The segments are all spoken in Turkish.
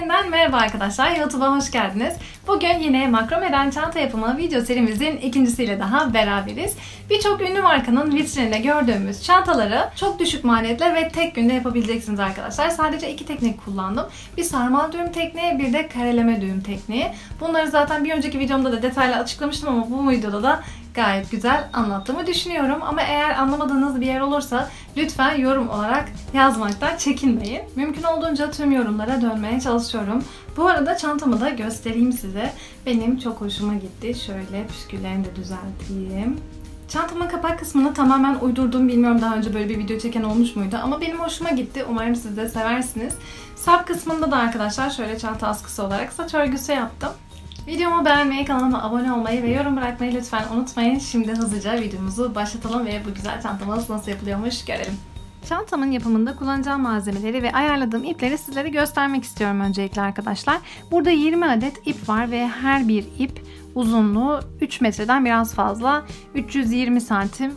Yeniden merhaba arkadaşlar, YouTube'a hoş geldiniz. Bugün yine makromeden çanta yapımı video serimizin ikincisiyle daha beraberiz. Birçok ünlü markanın vitrininde gördüğümüz çantaları çok düşük maliyetle ve tek günde yapabileceksiniz arkadaşlar. Sadece iki teknik kullandım. Bir sarmal düğüm tekniği, bir de kareleme düğüm tekniği. Bunları zaten bir önceki videomda da detaylı açıklamıştım ama bu videoda da gayet güzel anlattığımı düşünüyorum. Ama eğer anlamadığınız bir yer olursa lütfen yorum olarak yazmaktan çekinmeyin. Mümkün olduğunca tüm yorumlara dönmeye çalışıyorum. Bu arada çantamı da göstereyim size. Benim çok hoşuma gitti. Şöyle püsküllerini de düzelteyim. Çantamın kapak kısmını tamamen uydurdum. Bilmiyorum daha önce böyle bir video çeken olmuş muydu ama benim hoşuma gitti. Umarım siz de seversiniz. Sap kısmında da arkadaşlar şöyle çanta askısı olarak saç örgüsü yaptım. Videomu beğenmeyi, kanalıma abone olmayı ve yorum bırakmayı lütfen unutmayın. Şimdi hızlıca videomuzu başlatalım ve bu güzel çantamız nasıl yapılıyormuş görelim. Çantamın yapımında kullanacağım malzemeleri ve ayarladığım ipleri sizlere göstermek istiyorum öncelikle arkadaşlar. Burada 20 adet ip var ve her bir ip uzunluğu 3 metreden biraz fazla. 320 santim.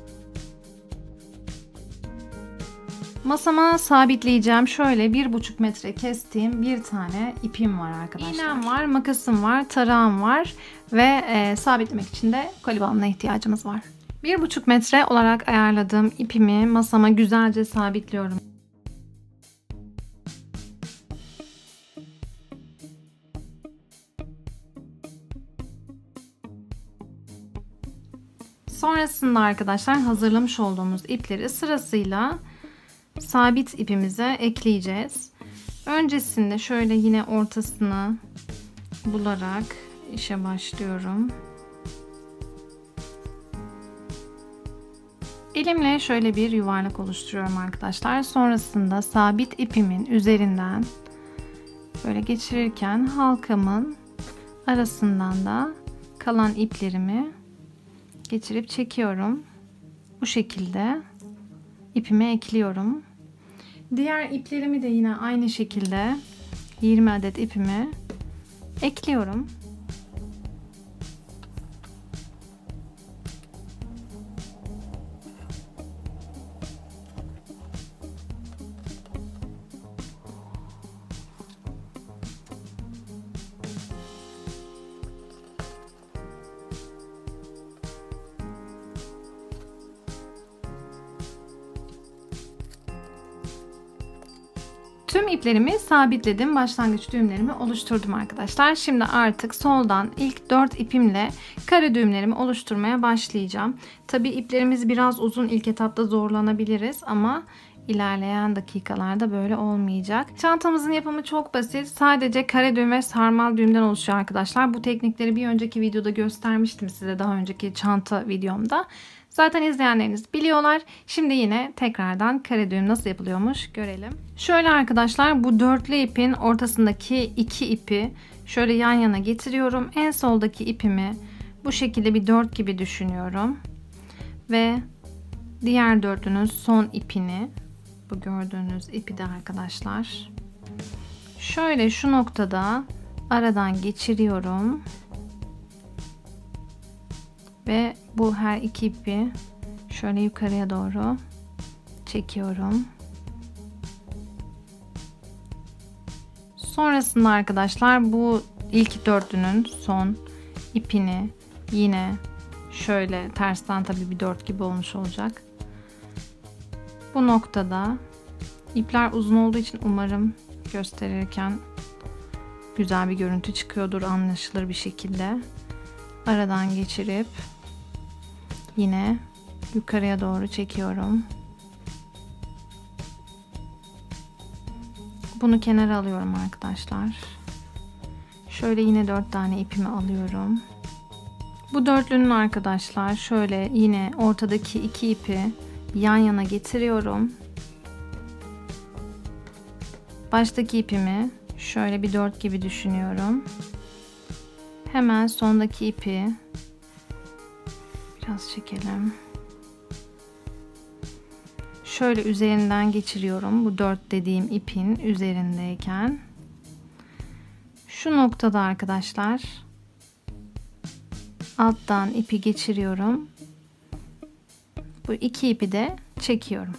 Masama sabitleyeceğim şöyle 1,5 metre kestiğim bir tane ipim var arkadaşlar. İğnem var, makasım var, tarağım var ve sabitlemek için de koli bandına ihtiyacımız var. 1,5 metre olarak ayarladığım ipimi masama güzelce sabitliyorum. Sonrasında arkadaşlar hazırlamış olduğumuz ipleri sırasıyla sabit ipimize ekleyeceğiz. Öncesinde şöyle yine ortasını bularak işe başlıyorum. Elimle şöyle bir yuvarlak oluşturuyorum arkadaşlar. Sonrasında sabit ipimin üzerinden böyle geçirirken halkamın arasından da kalan iplerimi geçirip çekiyorum. Bu şekilde ipime ekliyorum. Diğer iplerimi de yine aynı şekilde 20 adet ipimi ekliyorum. Tüm iplerimi sabitledim. Başlangıç düğümlerimi oluşturdum arkadaşlar. Şimdi artık soldan ilk 4 ipimle kare düğümlerimi oluşturmaya başlayacağım. Tabi iplerimiz biraz uzun, ilk etapta zorlanabiliriz ama ilerleyen dakikalarda böyle olmayacak. Çantamızın yapımı çok basit. Sadece kare düğüm ve sarmal düğümden oluşuyor arkadaşlar. Bu teknikleri bir önceki videoda göstermiştim size, daha önceki çanta videomda. Zaten izleyenleriniz biliyorlar. Şimdi yine tekrardan kare düğüm nasıl yapılıyormuş görelim. Şöyle arkadaşlar, bu dörtlü ipin ortasındaki iki ipi şöyle yan yana getiriyorum. En soldaki ipimi bu şekilde bir dört gibi düşünüyorum. Ve diğer dörtlünün son ipini, bu gördüğünüz ipi de arkadaşlar şöyle şu noktada aradan geçiriyorum. Ve bu her iki ipi şöyle yukarıya doğru çekiyorum. Sonrasında arkadaşlar bu ilk dörtlünün son ipini yine şöyle tersten, tabii bir dört gibi olmuş olacak. Bu noktada ipler uzun olduğu için umarım gösterirken güzel bir görüntü çıkıyordur, anlaşılır bir şekilde. Aradan geçirip yine yukarıya doğru çekiyorum. Bunu kenara alıyorum arkadaşlar. Şöyle yine 4 tane ipimi alıyorum. Bu dörtlünün arkadaşlar şöyle yine ortadaki iki ipi yan yana getiriyorum. Baştaki ipimi şöyle bir 4 gibi düşünüyorum. Hemen sondaki ipi biraz çekelim. Şöyle üzerinden geçiriyorum. Bu 4 dediğim ipin üzerindeyken. Şu noktada arkadaşlar alttan ipi geçiriyorum. Bu iki ipi de çekiyorum.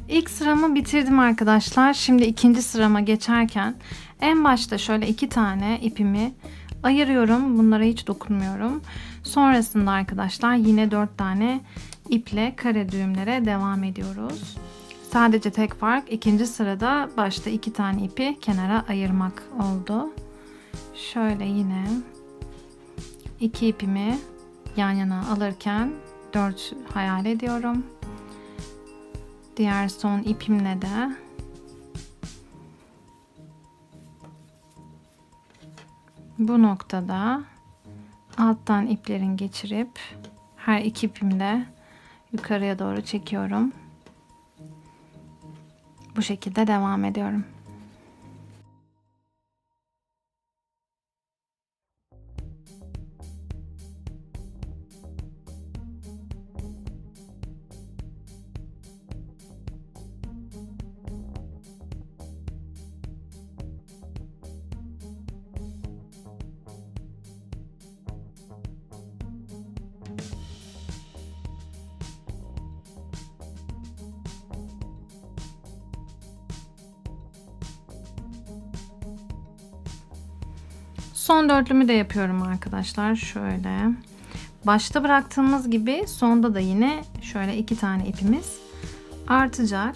İlk sıramı bitirdim arkadaşlar. Şimdi ikinci sırama geçerken en başta şöyle 2 tane ipimi ayırıyorum. Bunlara hiç dokunmuyorum. Sonrasında arkadaşlar yine 4 tane iple kare düğümlere devam ediyoruz. Sadece tek fark ikinci sırada başta 2 tane ipi kenara ayırmak oldu. Şöyle yine 2 ipimi yan yana alırken 4 hayal ediyorum. Diğer son ipimle de bu noktada alttan iplerin geçirip her iki ipimle yukarıya doğru çekiyorum. Bu şekilde devam ediyorum. Son dörtlümü de yapıyorum arkadaşlar. Şöyle. Başta bıraktığımız gibi sonda da yine şöyle 2 tane ipimiz artacak.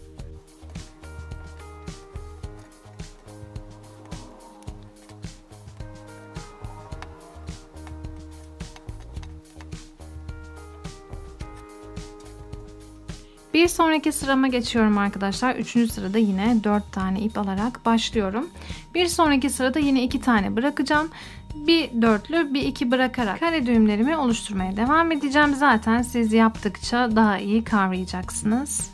Bir sonraki sırama geçiyorum arkadaşlar. Üçüncü sırada yine 4 tane ip alarak başlıyorum. Bir sonraki sırada yine 2 tane bırakacağım. Bir dörtlü, bir iki bırakarak kare düğümlerimi oluşturmaya devam edeceğim. Zaten siz yaptıkça daha iyi kavrayacaksınız.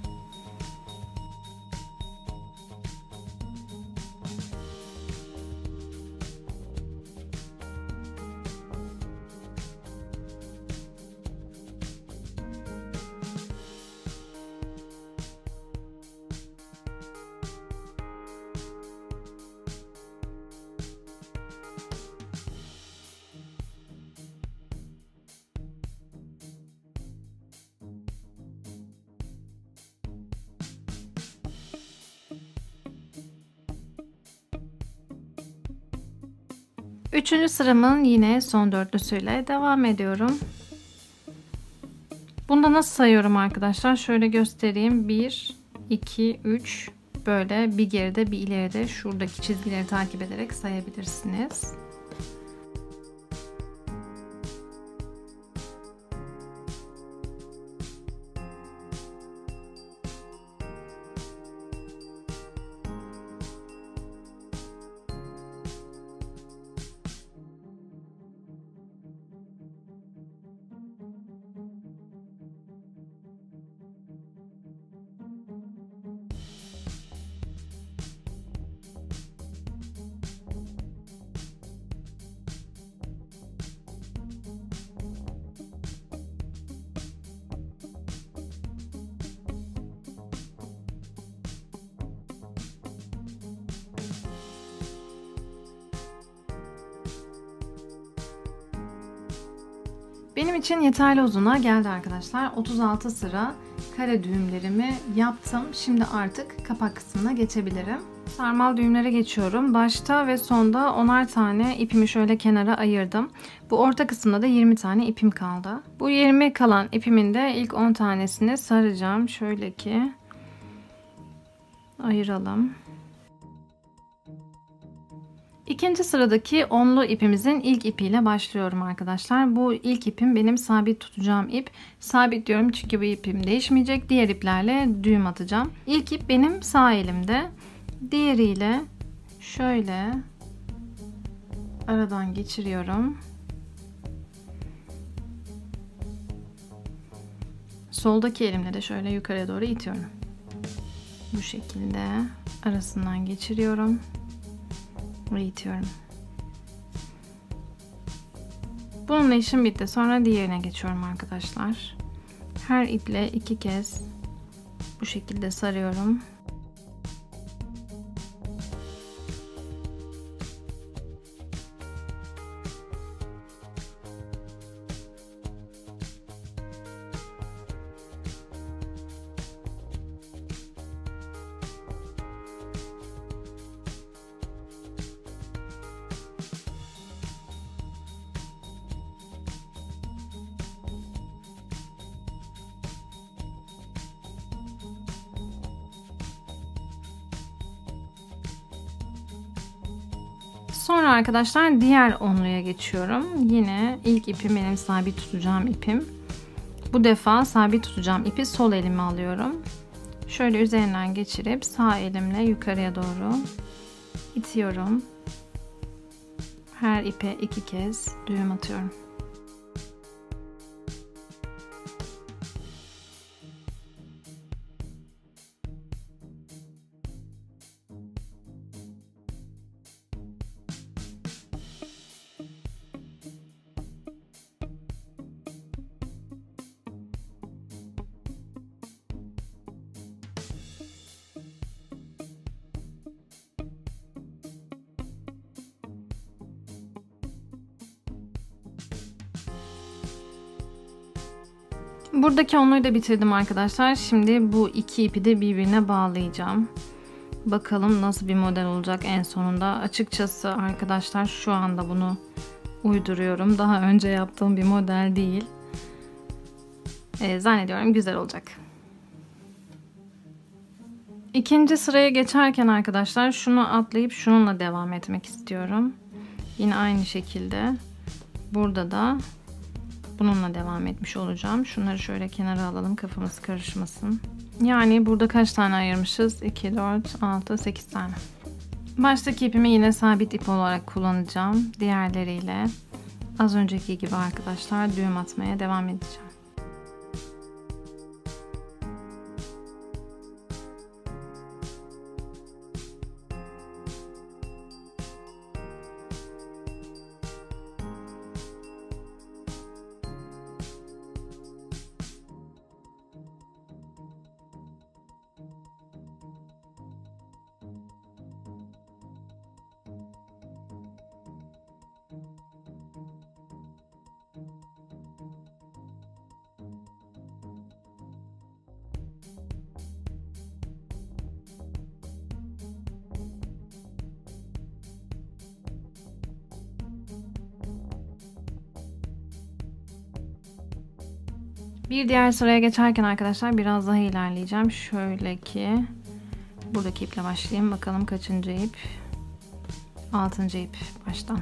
Üçüncü sıramın yine son dörtlüsüyle devam ediyorum. Bunda nasıl sayıyorum arkadaşlar? Şöyle göstereyim. 1, 2, 3 böyle bir geride bir ileride şuradaki çizgileri takip ederek sayabilirsiniz. Benim için yeterli uzunluğa geldi arkadaşlar. 36 sıra kare düğümlerimi yaptım. Şimdi artık kapak kısmına geçebilirim. Sarmal düğümlere geçiyorum. Başta ve sonda 10'ar tane ipimi şöyle kenara ayırdım. Bu orta kısımda da 20 tane ipim kaldı. Bu 20 kalan ipimin de ilk 10 tanesini saracağım. Şöyle ki ayıralım. İkinci sıradaki onlu ipimizin ilk ipiyle başlıyorum arkadaşlar. Bu ilk ipim benim sabit tutacağım ip. Sabit diyorum çünkü bu ipim değişmeyecek. Diğer iplerle düğüm atacağım. İlk ip benim sağ elimde. Diğeriyle şöyle aradan geçiriyorum. Soldaki elimle de şöyle yukarıya doğru itiyorum. Bu şekilde arasından geçiriyorum. Buraya itiyorum. Bununla işim bitti. Sonra diğerine geçiyorum arkadaşlar. Her iple 2 kez bu şekilde sarıyorum. Sonra arkadaşlar diğer onluya geçiyorum. Yine ilk ipim benim sabit tutacağım ipim. Bu defa sabit tutacağım ipi sol elime alıyorum. Şöyle üzerinden geçirip sağ elimle yukarıya doğru itiyorum. Her ipe 2 kez düğüm atıyorum. Buradaki onluyu da bitirdim arkadaşlar. Şimdi bu iki ipi de birbirine bağlayacağım. Bakalım nasıl bir model olacak en sonunda. Açıkçası arkadaşlar şu anda bunu uyduruyorum. Daha önce yaptığım bir model değil. Zannediyorum güzel olacak. İkinci sıraya geçerken arkadaşlar şunu atlayıp şununla devam etmek istiyorum. Yine aynı şekilde burada da bununla devam etmiş olacağım. Şunları şöyle kenara alalım, kafamız karışmasın. Yani burada kaç tane ayırmışız? 2, 4, 6, 8 tane. Baştaki ipimi yine sabit ip olarak kullanacağım. Diğerleriyle az önceki gibi arkadaşlar düğüm atmaya devam edeceğim. Bir diğer sıraya geçerken arkadaşlar biraz daha ilerleyeceğim. Şöyle ki buradaki iple başlayayım. Bakalım kaçıncı ip? 6. ip baştan.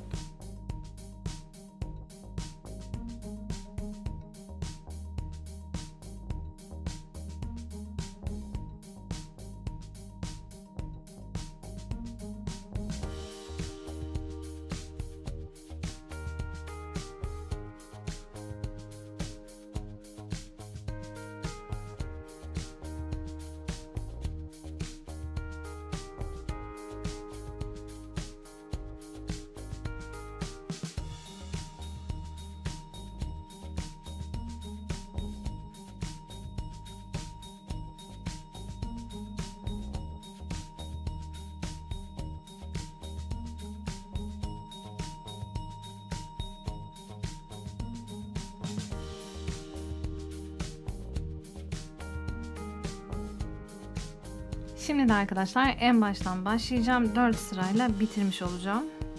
Şimdi de arkadaşlar en baştan başlayacağım. 4 sırayla bitirmiş olacağım.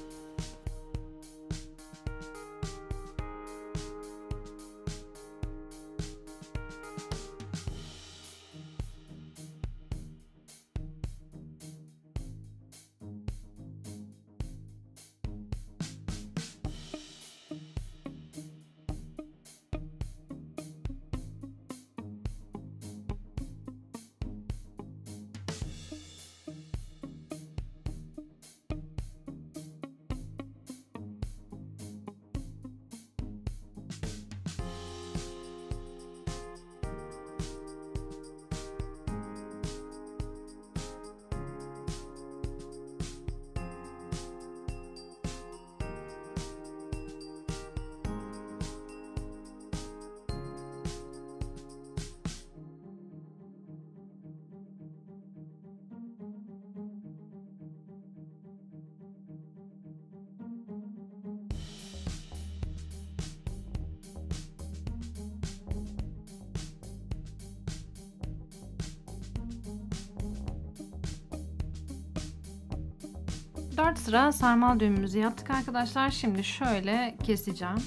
Dört sıra sarmal düğümümüzü yaptık arkadaşlar. Şimdi şöyle keseceğim.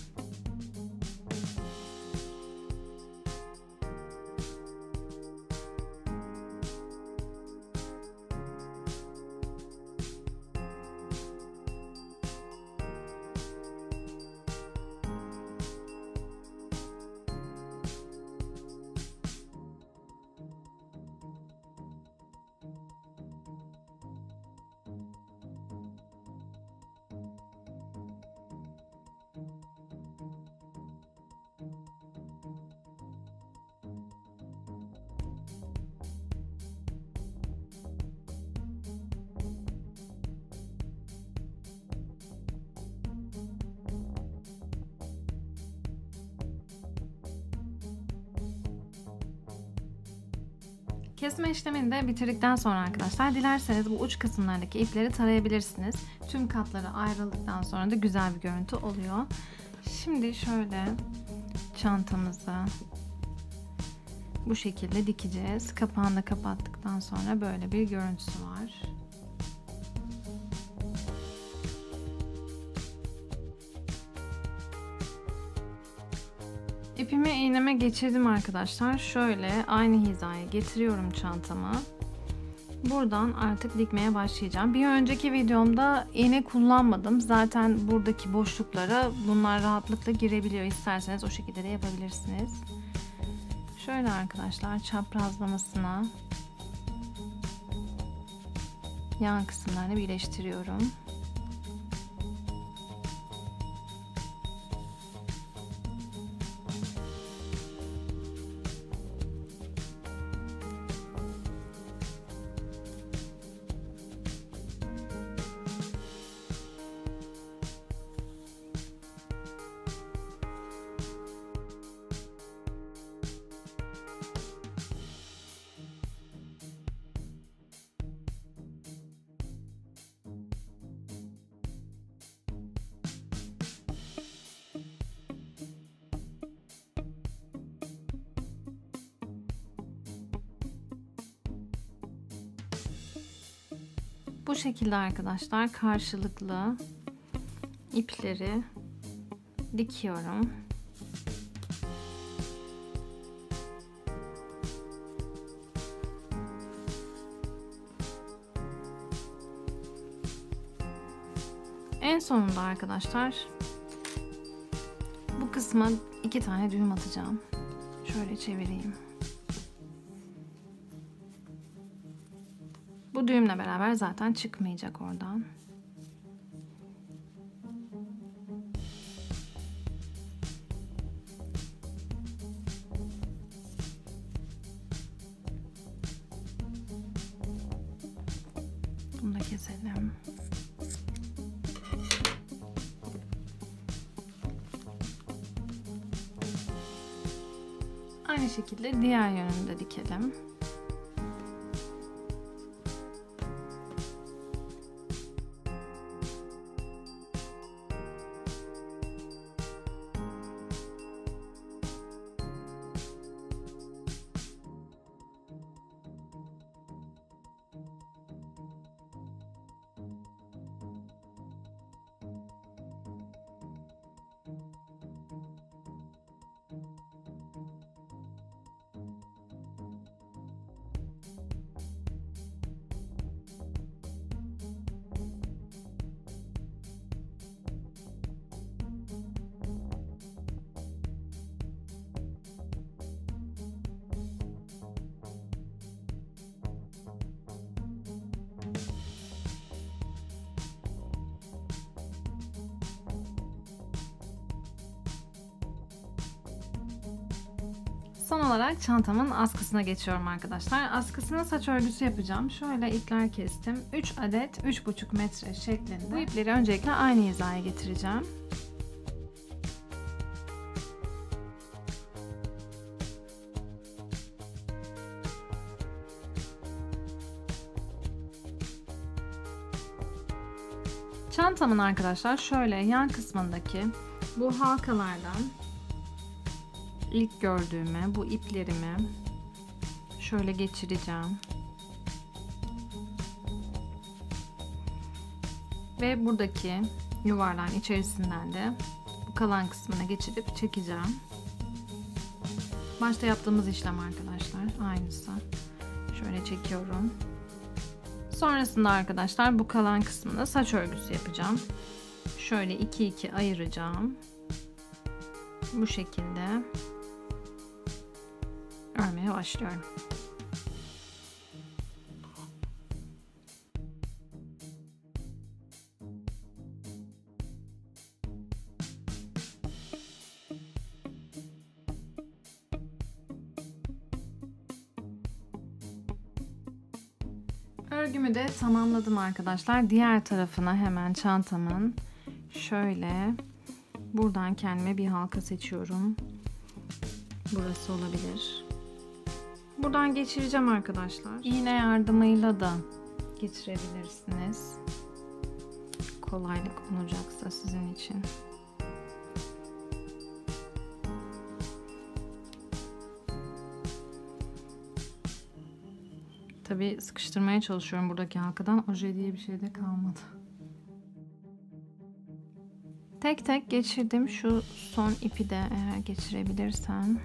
Kesme işlemini de bitirdikten sonra arkadaşlar dilerseniz bu uç kısımlardaki ipleri tarayabilirsiniz. Tüm katları ayrıldıktan sonra da güzel bir görüntü oluyor. Şimdi şöyle çantamızı bu şekilde dikeceğiz. Kapağını da kapattıktan sonra böyle bir görüntüsü var. İpimi iğneme geçirdim arkadaşlar. Şöyle aynı hizaya getiriyorum çantamı. Buradan artık dikmeye başlayacağım. Bir önceki videomda iğne kullanmadım. Zaten buradaki boşluklara bunlar rahatlıkla girebiliyor. İsterseniz o şekilde de yapabilirsiniz. Şöyle arkadaşlar çaprazlamasına yan kısımlarını birleştiriyorum. Bu şekilde arkadaşlar karşılıklı ipleri dikiyorum. En sonunda arkadaşlar bu kısma 2 tane düğüm atacağım. Şöyle çevireyim. Bu düğümle beraber zaten çıkmayacak oradan. Bunu da keselim. Aynı şekilde diğer yönünü de dikelim. Son olarak çantamın askısına geçiyorum arkadaşlar. Askısına saç örgüsü yapacağım. Şöyle ipler kestim. 3 adet 3,5 metre şeklinde. Bu ipleri öncelikle aynı hizaya getireceğim. Çantamın arkadaşlar şöyle yan kısmındaki bu halkalardan İlk gördüğümü, bu iplerimi şöyle geçireceğim. Ve buradaki yuvarlağın içerisinden de bu kalan kısmına geçirip çekeceğim. Başta yaptığımız işlem arkadaşlar. Aynısı. Şöyle çekiyorum. Sonrasında arkadaşlar bu kalan kısmını saç örgüsü yapacağım. Şöyle 2-2 ayıracağım. Bu şekilde örmeye başlıyorum. Örgümü de tamamladım arkadaşlar. Diğer tarafına hemen çantamın şöyle buradan kendime bir halka seçiyorum. Burası olabilir. Buradan geçireceğim arkadaşlar. İğne yardımıyla da geçirebilirsiniz. Kolaylık olacaksa sizin için. Tabii sıkıştırmaya çalışıyorum buradaki halkadan. Oje diye bir şey de kalmadı. Tek tek geçirdim. Şu son ipi de eğer geçirebilirsem.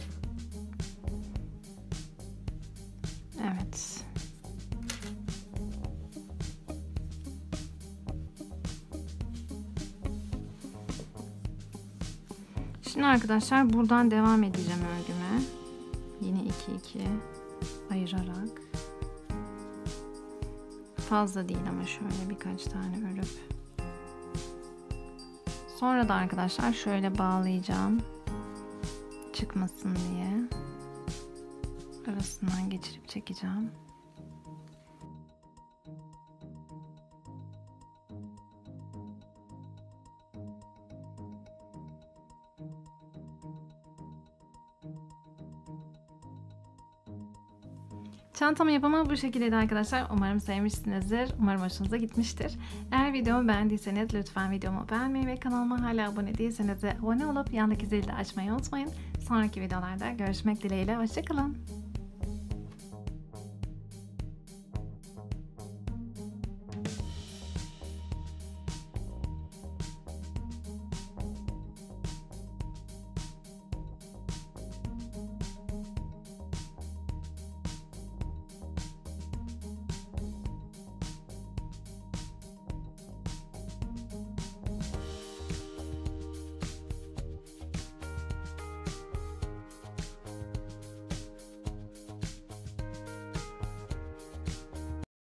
Evet. Şimdi arkadaşlar buradan devam edeceğim örgüme. Yine 2-2 ayırarak. Fazla değil ama şöyle birkaç tane örüp. Sonra da arkadaşlar şöyle bağlayacağım. Çıkmasın diye. Arasından geçirip çekeceğim. Çantamın yapımı bu şekildeydi arkadaşlar. Umarım sevmişsinizdir. Umarım hoşunuza gitmiştir. Eğer videomu beğendiyseniz lütfen videomu beğenmeyi ve kanalıma hala abone değilseniz de abone olup yandaki zili de açmayı unutmayın. Sonraki videolarda görüşmek dileğiyle. Hoşça kalın.